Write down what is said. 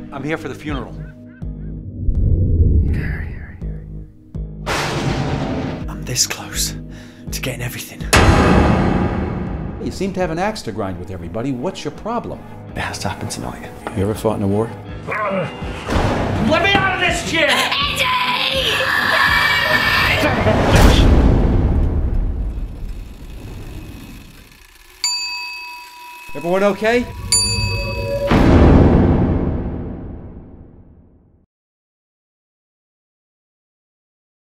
I'm here for the funeral. I'm this close to getting everything. You seem to have an axe to grind with everybody. What's your problem? It has to happen tonight. You ever fought in a war? Let me out of this chair! Everyone okay?